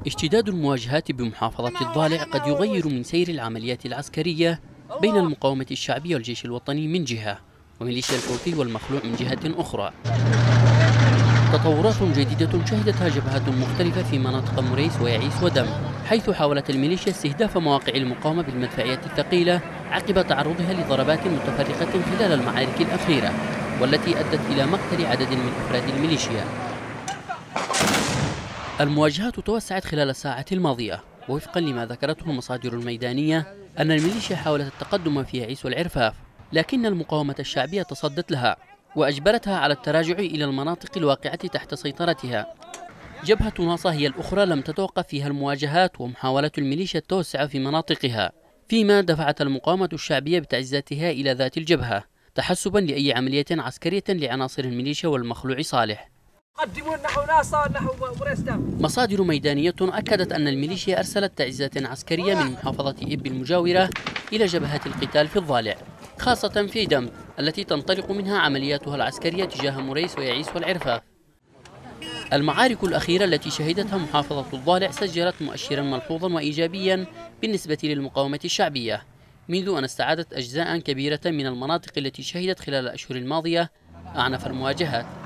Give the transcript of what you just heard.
اشتداد المواجهات بمحافظة الضالع قد يغير من سير العمليات العسكرية بين المقاومة الشعبية والجيش الوطني من جهة، وميليشيا الحوثي والمخلوع من جهة أخرى. تطورات جديدة شهدتها جبهات مختلفة في مناطق مريس ويعيس ودم، حيث حاولت الميليشيا استهداف مواقع المقاومة بالمدفعية الثقيلة عقب تعرضها لضربات متفرقة خلال المعارك الأخيرة، والتي أدت إلى مقتل عدد من أفراد الميليشيا. المواجهات توسعت خلال الساعات الماضية، ووفقا لما ذكرته المصادر الميدانية أن الميليشيا حاولت التقدم في يعيس والعرفاف، لكن المقاومة الشعبية تصدت لها وأجبرتها على التراجع إلى المناطق الواقعة تحت سيطرتها. جبهة ناصة هي الأخرى لم تتوقف فيها المواجهات ومحاولة الميليشيا التوسع في مناطقها، فيما دفعت المقاومة الشعبية بتعزيزاتها إلى ذات الجبهة تحسبا لأي عملية عسكرية لعناصر الميليشيا والمخلوع صالح. مصادر ميدانية أكدت أن الميليشيا أرسلت تعزيزات عسكرية من محافظة إب المجاورة إلى جبهات القتال في الضالع، خاصة في دم التي تنطلق منها عملياتها العسكرية تجاه مريس ويعيس والعرفاف. المعارك الأخيرة التي شهدتها محافظة الضالع سجلت مؤشرا ملحوظا وإيجابيا بالنسبة للمقاومة الشعبية، منذ أن استعادت أجزاء كبيرة من المناطق التي شهدت خلال الأشهر الماضية أعنف المواجهات.